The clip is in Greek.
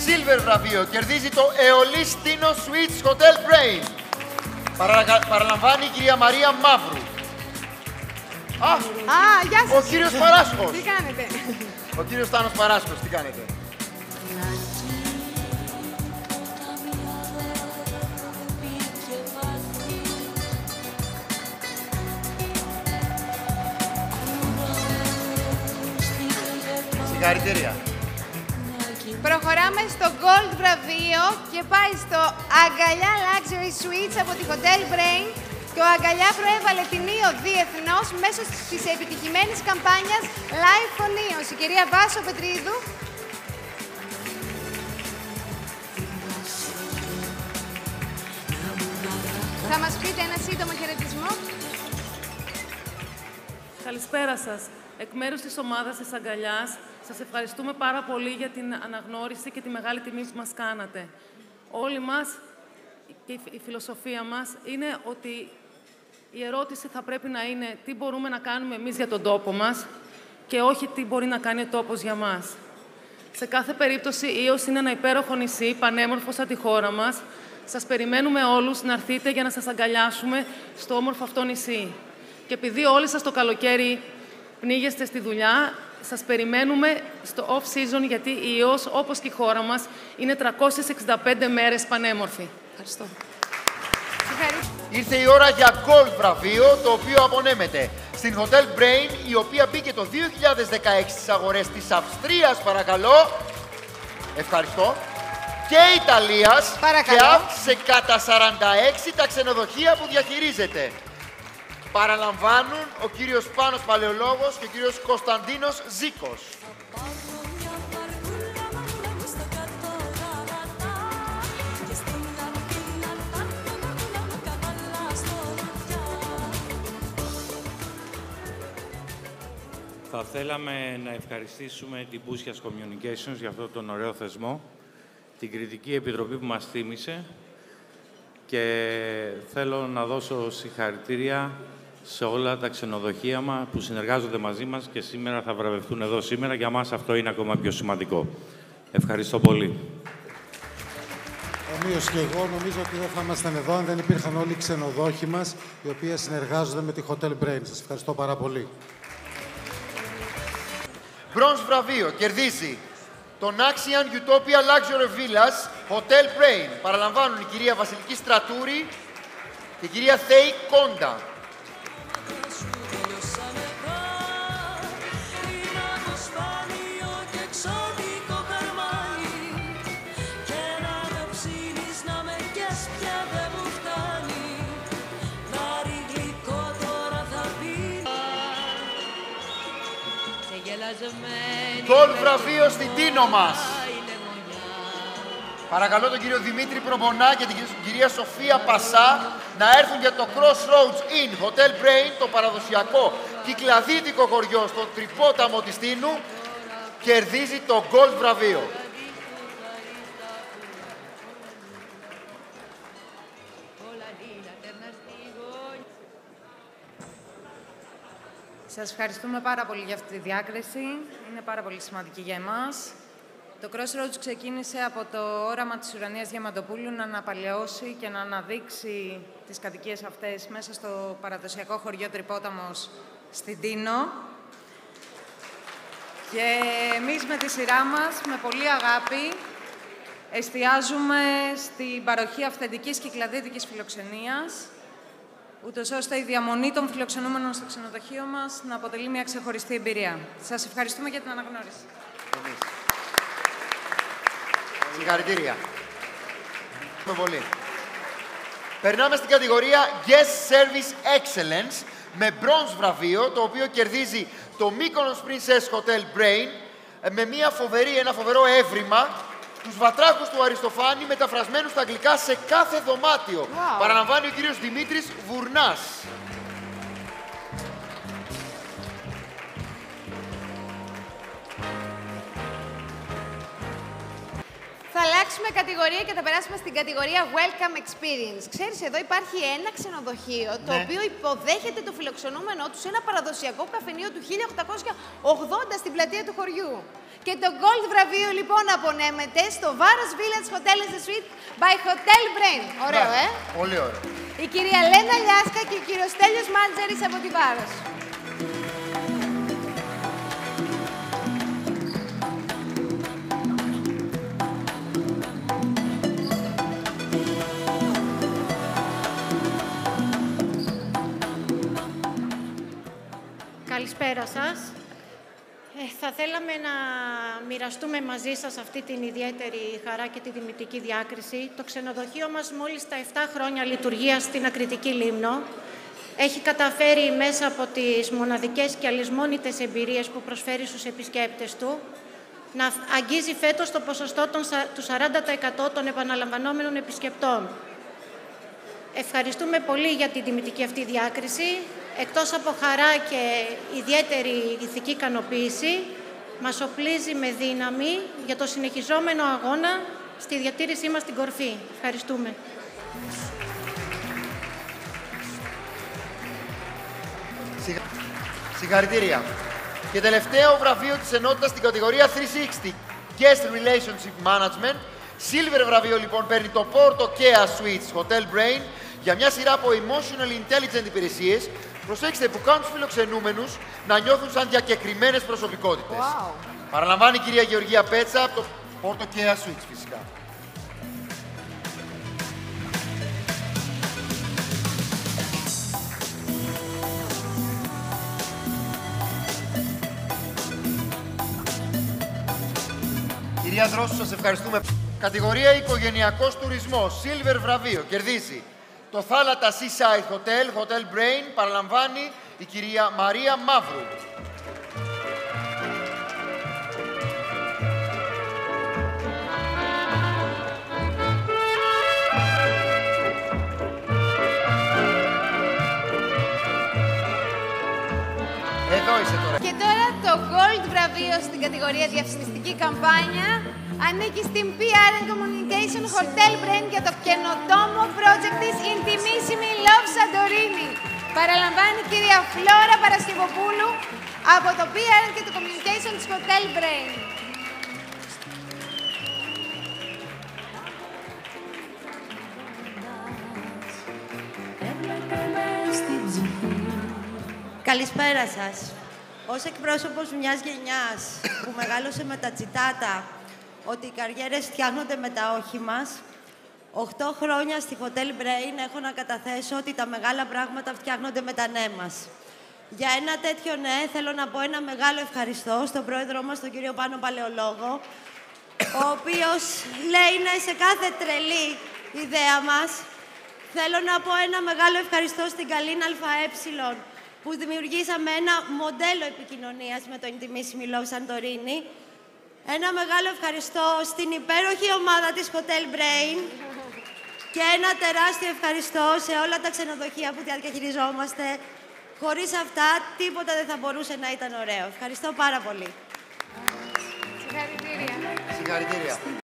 Silver βραβείο. Κερδίζει το Eolistino Suites Hotel Brain. Παραλαμβάνει η κυρία Μαρία Μαύρου. Γεια σας. Ο κύριος Παράσχος. Τι κάνετε? Ο κύριος Τάνος Παράσχος, τι κάνετε? Συγχαρητήρια. Προχωράμε στο Gold βραβείο και πάει στο Αγκαλιά Luxury Suites από τη Hotel Brain. Το Αγκαλιά προέβαλε την ΙΟ διεθνώς μέσω της επιτυχημένης καμπάνιας Live on Ios. Η κυρία Βάσο Πετρίδου. Θα μας πείτε ένα σύντομο χαιρετισμό. Καλησπέρα σας. Εκ μέρους της ομάδας της Αγκαλιάς, σας ευχαριστούμε πάρα πολύ για την αναγνώριση και τη μεγάλη τιμή που μας κάνατε. Όλοι μας και η φιλοσοφία μας είναι ότι η ερώτηση θα πρέπει να είναι τι μπορούμε να κάνουμε εμείς για τον τόπο μας και όχι τι μπορεί να κάνει ο τόπος για μας. Σε κάθε περίπτωση, η Ios είναι ένα υπέροχο νησί, πανέμορφο σαν τη χώρα μας. Σας περιμένουμε όλους να έρθετε για να σας αγκαλιάσουμε στο όμορφο αυτό νησί. Και επειδή όλοι σας το καλοκαίρι πνίγεστε στη δουλειά, σας περιμένουμε στο off-season, γιατί η Ios, όπως και η χώρα μας, είναι 365 μέρες πανέμορφη. Ευχαριστώ. Ήρθε η ώρα για Gold βραβείο, το οποίο απονέμεται στην Hotel Brain, η οποία μπήκε το 2016 στις αγορές της Αυστρίας, παρακαλώ. Ευχαριστώ. Και Ιταλίας. Παρακαλώ. Και άφησε κατά 46 τα ξενοδοχεία που διαχειρίζεται. Παραλαμβάνουν ο κύριος Πάνος Παλαιολόγος και ο κύριος Κωνσταντίνος Ζήκος. Θα θέλαμε να ευχαριστήσουμε την Bouschias Communications για αυτόν τον ωραίο θεσμό, την Κριτική Επιτροπή που μας θύμισε και θέλω να δώσω συγχαρητήρια σε όλα τα ξενοδοχεία μας που συνεργάζονται μαζί μας και σήμερα θα βραβευτούν εδώ σήμερα. Για μας αυτό είναι ακόμα πιο σημαντικό. Ευχαριστώ πολύ. Ομοίως και εγώ νομίζω ότι δεν θα ήμασταν εδώ αν δεν υπήρχαν όλοι οι ξενοδόχοι μας οι οποίοι συνεργάζονται με τη Hotel Brain. Σας ευχαριστώ πάρα πολύ. Μπρονζ βραβείο κερδίζει τον Axian Utopia Luxury Villas Hotel Brain. Παραλαμβάνουν η κυρία Βασιλική Στρατούρη και η κυρία Θέη Κόντα. Γκολ βραβείο στην Τίνο μας. Παρακαλώ τον κύριο Δημήτρη Προμπονά και την κυρία Σοφία Πασά να έρθουν για το Crossroads Inn Hotel Brain, το παραδοσιακό κυκλαδίτικο χωριό στο τρυπόταμο της Τίνου. Κερδίζει το Gold βραβείο. Σας ευχαριστούμε πάρα πολύ για αυτή τη διάκριση. Είναι πάρα πολύ σημαντική για εμάς. Το Crossroads ξεκίνησε από το όραμα της Ουρανίας Διαμαντοπούλου να αναπαλαιώσει και να αναδείξει τις κατοικίες αυτές μέσα στο παραδοσιακό χωριό Τρυπόταμος στην Τίνο. Και εμείς με τη σειρά μας, με πολύ αγάπη, εστιάζουμε στην παροχή αυθεντικής κυκλαδίτικης φιλοξενίας, ούτως ώστε η διαμονή των φιλοξενούμενων στο ξενοδοχείο μας να αποτελεί μια ξεχωριστή εμπειρία. Σας ευχαριστούμε για την αναγνώριση. Συγχαρητήρια. Πολύ. Περνάμε στην κατηγορία Guest Service Excellence με bronze βραβείο, το οποίο κερδίζει το Mykonos Princess Hotel Brain με ένα φοβερό έβριμα, τους βατράχους του Αριστοφάνη μεταφρασμένους στα αγγλικά σε κάθε δωμάτιο. Παραλαμβάνει ο κύριος Δημήτρης Βουρνάς. Θα αλλάξουμε κατηγορία και θα περάσουμε στην κατηγορία Welcome Experience. Ξέρεις, εδώ υπάρχει ένα ξενοδοχείο το οποίο υποδέχεται το φιλοξενούμενό του σε ένα παραδοσιακό καφενείο του 1880 στην πλατεία του χωριού. Και το Gold βραβείο λοιπόν απονέμεται στο Varos Village Hotel and Suite by Hotel Brain. Ωραίο, Πολύ ωραίο. Η κυρία Λένα Λιάσκα και ο κύριος Στέλιος Μάντζερης από τη Βάρος. Καλησπέρα σας. Θα θέλαμε να μοιραστούμε μαζί σας αυτή την ιδιαίτερη χαρά και τη τιμητική διάκριση. Το ξενοδοχείο μας μόλις τα 7 χρόνια λειτουργίας στην Ακριτική Λίμνο έχει καταφέρει μέσα από τις μοναδικές και αλυσμόνητες εμπειρίες που προσφέρει στους επισκέπτες του να αγγίζει φέτος το ποσοστό του 40% των επαναλαμβανόμενων επισκεπτών. Ευχαριστούμε πολύ για την τιμητική αυτή διάκριση. Εκτός από χαρά και ιδιαίτερη ηθική ικανοποίηση, μας οπλίζει με δύναμη για το συνεχιζόμενο αγώνα στη διατήρησή μας στην κορφή. Ευχαριστούμε. Συγχαρητήρια. Και τελευταίο βραβείο της ενότητας στην κατηγορία 360, Guest Relationship Management. Silver βραβείο λοιπόν παίρνει το Porto Kea Suites Hotel Brain για μια σειρά από emotional intelligent υπηρεσίες. Προσέξτε, που κάνουν τους φιλοξενούμενους να νιώθουν σαν διακεκριμένες προσωπικότητες. Wow. Παραλαμβάνει η κυρία Γεωργία Πέτσα από το Porto Kea Suites φυσικά. Κυρία Δρόσου, σας ευχαριστούμε. Κατηγορία οικογενειακός τουρισμός, Silver βραβείο, κερδίζει το Θάλατα Seaside Hotel, Hotel Brain, παραλαμβάνει η κυρία Μαρία Μαύρου. Εδώ είσαι τώρα. Και τώρα το Gold βραβείο στην κατηγορία διαφημιστική καμπάνια ανήκει στην PR and Communication Hotel Brain για το καινοτόμο project της Intimissimi Love Santorini. Παραλαμβάνει η κυρία Φλόρα Παρασκευοπούλου από το PR και το Communication της Hotel Brain. Καλησπέρα σας. Ως εκπρόσωπος μιας γενιάς που μεγάλωσε με τα τσιτάτα ότι οι καριέρες φτιάχνονται με τα όχι μας, 8 χρόνια στη Hotel Brain έχω να καταθέσω ότι τα μεγάλα πράγματα φτιάχνονται με τα ναι μας. Για ένα τέτοιο ναι θέλω να πω ένα μεγάλο ευχαριστώ στον πρόεδρό μας, τον κύριο Πάνο Παλαιολόγο, ο οποίος λέει ναι σε κάθε τρελή ιδέα μας. Θέλω να πω ένα μεγάλο ευχαριστώ στην Καλίνα ΑΕ, που δημιουργήσαμε ένα μοντέλο επικοινωνίας με το Intimissimi Love Santorini. Ένα μεγάλο ευχαριστώ στην υπέροχη ομάδα της Hotel Brain και ένα τεράστιο ευχαριστώ σε όλα τα ξενοδοχεία που διαχειριζόμαστε. Χωρίς αυτά, τίποτα δεν θα μπορούσε να ήταν ωραίο. Ευχαριστώ πάρα πολύ. Συγχαρητήρια. Συγχαρητήρια.